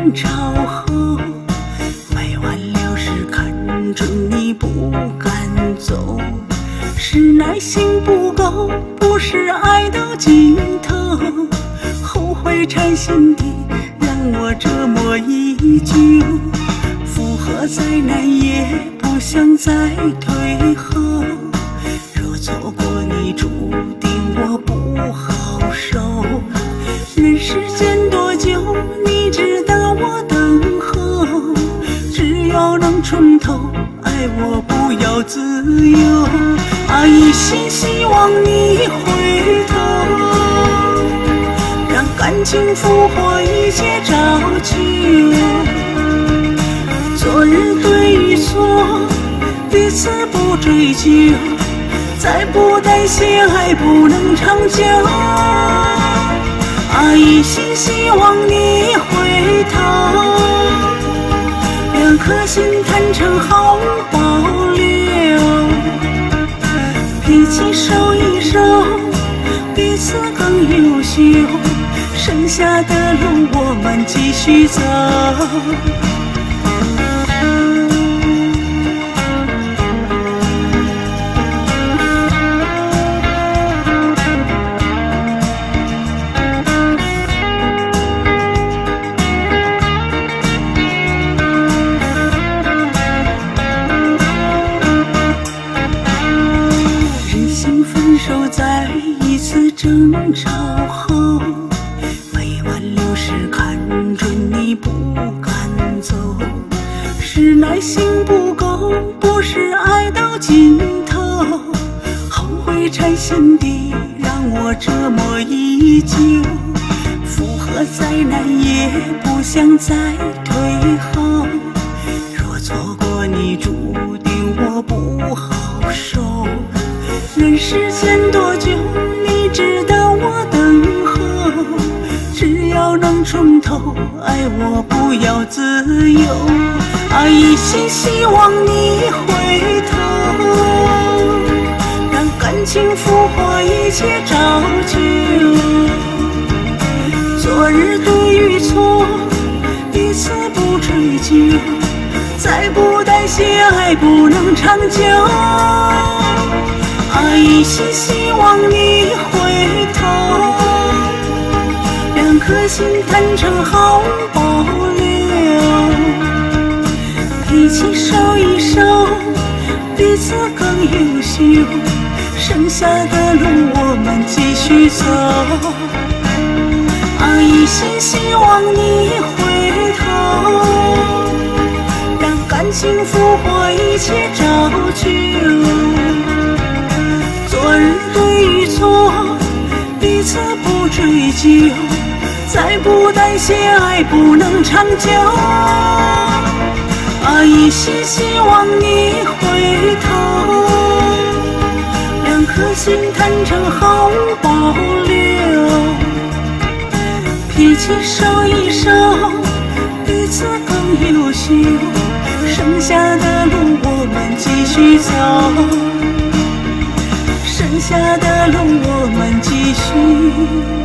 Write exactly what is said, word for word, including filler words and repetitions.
争吵后，没挽留时看准你不敢走，是耐心不够，不是爱到尽头，后悔缠心底，让我折磨已久。复合再难也不想再退后，若错过你，注定我不好受。人世间多久，你知道我等候，只要能从头爱我，不要自由。啊，一心希望你回头，让感情复活，一切照旧。昨日对与错，彼此不追究，再不担心爱不能长久。啊，一心希望你回头，两颗心坦诚好保留，脾气收一收，彼此更优秀，剩下的路我们继续走。在一次争吵后，没挽留时看准你不敢走，是耐心不够，不是爱到尽头，后悔缠心底，让我折磨已久。复合再难也不想再退后，若错过你，注定我不好受。人世间多久，你知道我等候，只要能从头爱我，不要自由。啊，一心希望你回头，让感情复活，一切照旧。昨日对与错，彼此不追究，再不担心爱不能长久。啊，一心希望你回头，两颗心坦诚好保留，脾气收一收，彼此更优秀，剩下的路我们继续走。啊，一心希望你回头，让感情复活，一切照旧。昨日对与错，彼此不追究，再不担心爱不能长久。啊，一心希望你回头，两颗心坦诚好保留，脾气收一收，彼此更优秀，剩下的路我们继续走。剩下的路我们继续